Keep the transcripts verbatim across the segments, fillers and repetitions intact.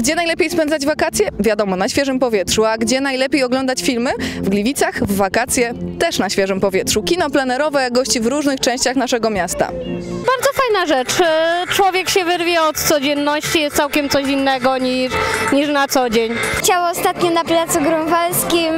Gdzie najlepiej spędzać wakacje? Wiadomo, na świeżym powietrzu. A gdzie najlepiej oglądać filmy? W Gliwicach, w wakacje, też na świeżym powietrzu. Kino plenerowe gości w różnych częściach naszego miasta. Bardzo fajna rzecz. Człowiek się wyrwie od codzienności, jest całkiem coś innego niż, niż na co dzień. Chciałam ostatnio na Placu Grunwaldzkim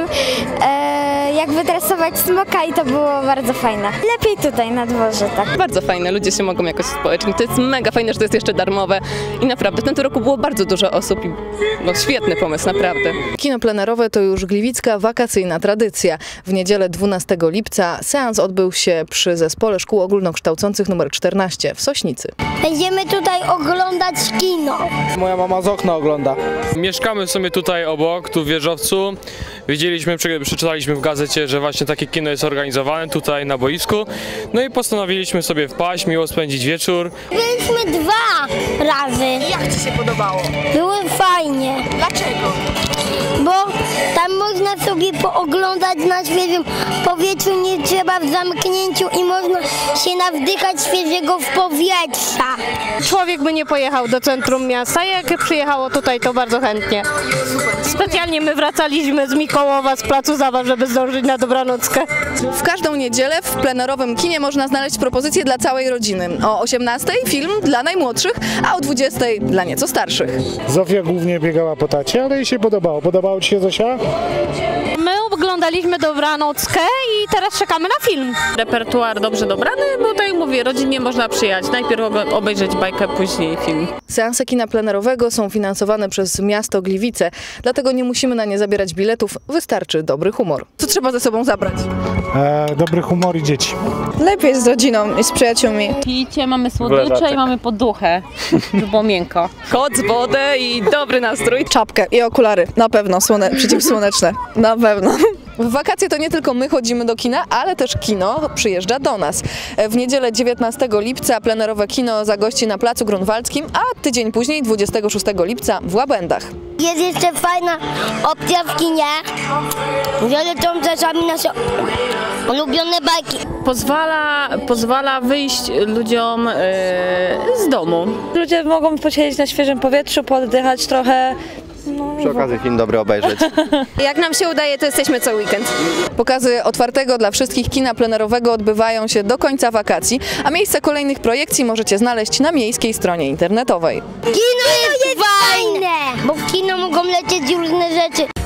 e, jak wytresować smoka i to było bardzo fajne. Lepiej tutaj na dworze, tak. Bardzo fajne, ludzie się mogą jakoś społecznie. To jest mega fajne, że to jest jeszcze darmowe i naprawdę w tym roku było bardzo dużo osób i no, świetny pomysł, naprawdę. Kino plenerowe to już gliwicka wakacyjna tradycja. W niedzielę dwunastego lipca seans odbył się przy Zespole Szkół Ogólnokształcących numer czternaście w Sośnicy. Będziemy tutaj oglądać kino. Moja mama z okna ogląda. Mieszkamy sobie tutaj obok, tu w Wieżowcu. Widzieliśmy, przeczytaliśmy w gazecie, że właśnie takie kino jest organizowane tutaj na boisku. No i postanowiliśmy sobie wpaść, miło spędzić wieczór. Byliśmy dwa razy. Jak Ci się podobało? Były fajnie. Dlaczego? Bo tam można sobie pooglądać na świeżym powietrzu, nie trzeba w zamknięciu i można się nawdychać świeżego powietrza. Człowiek by nie pojechał do centrum miasta, jak przyjechało tutaj, to bardzo chętnie. Specjalnie my wracaliśmy z Mikołowa, z placu zabaw, żeby zdążyć na dobranockę. W każdą niedzielę w plenerowym kinie można znaleźć propozycje dla całej rodziny. O osiemnastej film dla najmłodszych, a o dwudziestej dla nieco starszych. Zofia głównie biegała po tacie, ale jej się podobało. Podobało Ci się, Zosia? My oglądaliśmy dobranockę i teraz czekamy na film. Repertuar dobrze dobrany, bo tak jak mówię, rodzinnie można przyjechać. Najpierw obejrzeć bajkę, później film. Seanse kina plenerowego są finansowane przez miasto Gliwice, dlatego nie musimy na nie zabierać biletów, wystarczy dobry humor. Co trzeba ze sobą zabrać? E, dobry humor i dzieci. Lepiej z rodziną i z przyjaciółmi. Picie, mamy słodycze i mamy poduchę, żeby było miękko. Koc, wodę i dobry nastrój. Czapkę i okulary, na pewno, słone, przeciwsłoneczne, na pewno. W wakacje to nie tylko my chodzimy do kina, ale też kino przyjeżdża do nas. W niedzielę dziewiętnastego lipca plenerowe kino zagości na Placu Grunwaldzkim, a tydzień później, dwudziestego szóstego lipca w Łabędach. Jest jeszcze fajna opcja w kinie, że lecą czasami nasze ulubione bajki. Pozwala, pozwala wyjść ludziom yy, z domu. Ludzie mogą posiedzieć na świeżym powietrzu, poddychać trochę. No, przy okazji film dobry obejrzeć. Jak nam się udaje, to jesteśmy co weekend. Pokazy otwartego dla wszystkich kina plenerowego odbywają się do końca wakacji, a miejsce kolejnych projekcji możecie znaleźć na miejskiej stronie internetowej. Kino jest fajne, bo w kino mogą lecieć różne rzeczy.